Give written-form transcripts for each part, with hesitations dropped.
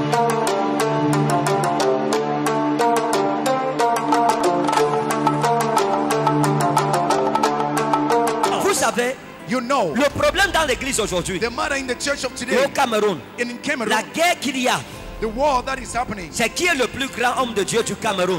Vous savez, le problème dans l'église aujourd'hui, au Cameroun, la guerre qu'il y a, c'est qui est le plus grand homme de Dieu du Cameroun.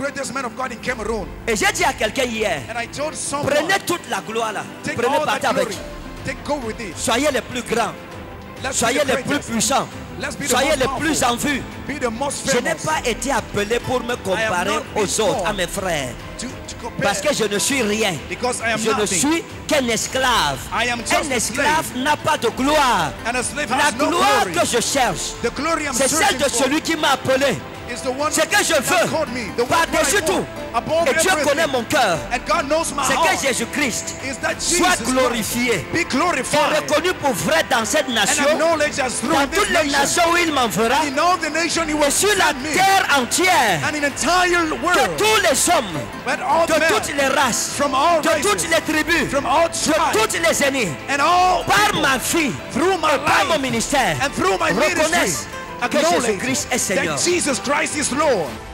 Et j'ai dit à quelqu'un hier, prenez toute la gloire là, prenez parti avec. Soyez les plus grands, soyez les plus puissants, soyez les plus en vue. Je n'ai pas été appelé pour me comparer aux autres, à mes frères, parce que je ne suis rien. Je ne suis qu'un esclave. Un esclave n'a pas de gloire. La gloire que je cherche, c'est celle de celui qui m'a appelé. Ce que je veux, par-dessus tout, et Dieu connaît mon cœur, c'est que Jésus-Christ soit glorifié et reconnu pour vrai dans cette nation, dans toutes les nations où il m'enverra, et sur la terre entière, que tous les hommes, de toutes les races, de toutes les tribus, de toutes les ethnies, par ma fille, par mon ministère, reconnaissent que Jésus-Christ est Seigneur. That Jesus Christ is Lord.